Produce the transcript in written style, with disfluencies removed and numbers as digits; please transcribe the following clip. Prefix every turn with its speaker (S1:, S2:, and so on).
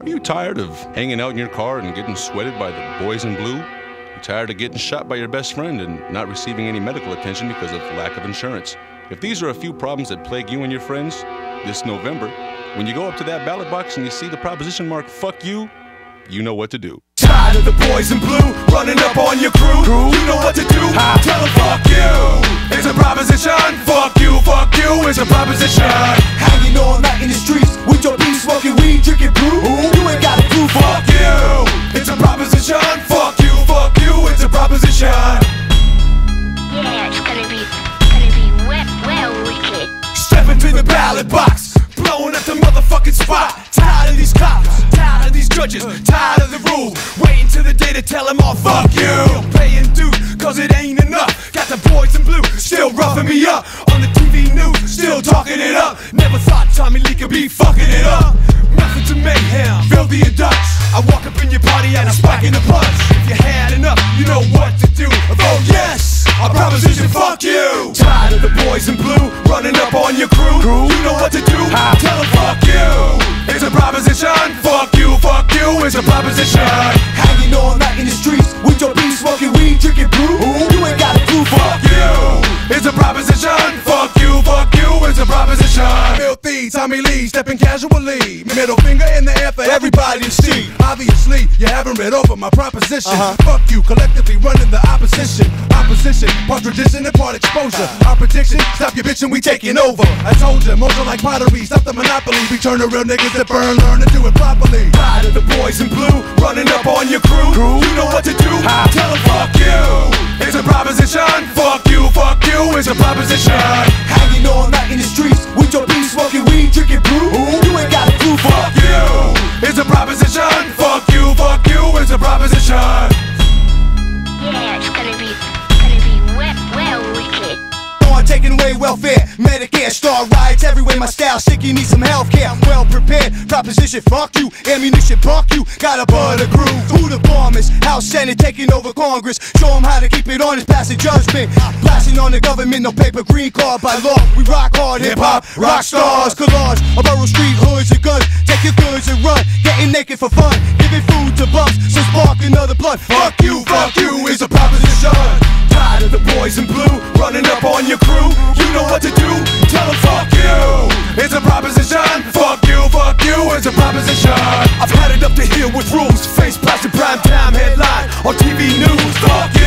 S1: Are you tired of hanging out in your car and getting sweated by the boys in blue? You tired of getting shot by your best friend and not receiving any medical attention because of lack of insurance? If these are a few problems that plague you and your friends this November, when you go up to that ballot box and you see the proposition mark, fuck you, you know what to do.
S2: Tired of the boys in blue running up on your crew? You know what to do. Tell them fuck you. It's a proposition. Fuck you, it's a proposition. Hanging all night in the streets with your beef, smoking weed, drinking brew. You ain't got a clue. Fuck you. It's a proposition. Fuck you, it's a proposition.
S3: Yeah, it's gonna be well wicked.
S2: Step into the ballot box, blowing up the motherfucking spot. Tired of these cops, tired of these judges, tired of the rules. Waiting till the day to tell them all fuck you. Paying dues, cause it ain't enough. Got the boys in blue, still roughing me up. On the TV news, still talking it up. Never thought Tommy Lee could be fucking it up. Methods of mayhem, filthy and Dutch. I walk up in your party and I spike in the punch. If you had enough, you know what to do. Vote yes, a proposition, fuck you. Tired of the boys in blue running up on your crew? You know what to do. Tell them fuck you. It's a proposition. Fuck you, it's a proposition. Hanging all night in the streets with your beef, smoking weed, drinking brew. You ain't got a clue. Fuck you. It's a proposition. Fuck you, it's a proposition. Filthy Tommy Lee stepping casually, middle finger in the air for everybody to see. Obviously, you haven't read over my proposition. Fuck you, collectively running the opposition. Opposition, part tradition and part exposure. Our prediction, stop your bitchin', we taking over. I told you, motion like pottery, stop the monopoly. We turn the real niggas that burn, learn to do it properly. Tired of the boys in blue running up on your crew? You know what to do. Tell them fuck you. It's a proposition. Fuck you, it's a proposition. Hanging all night in the streets with your beef, smoking weed, drinking brew. You ain't got a clue. Fuck you. It's a proposition. Fuck you, it's a proposition.
S3: Yeah, it's gonna be well wicked.
S2: Taking away welfare, Medicare, star riots everywhere. My style sick, you need some healthcare. I'm well prepared. Proposition, fuck you. Ammunition, fuck you. Got a butter groove. Who the bomb is? House Senate taking over Congress. Show them how to keep it honest, passing judgment. Blasting on the government, no paper, green card by law. We rock hard, hip hop, rock stars, collage. A borough street, hoods and guns. Take your goods and run. Getting naked for fun. Giving food to bumps, so spark another blood. Fuck you, is a proposition. Tired of the boys in blue running up on your crew? You know what to do. Tell them fuck you. It's a proposition. Fuck you, it's a proposition. I've had it up to here with rules. Face plastic prime time headline on TV news. Fuck you.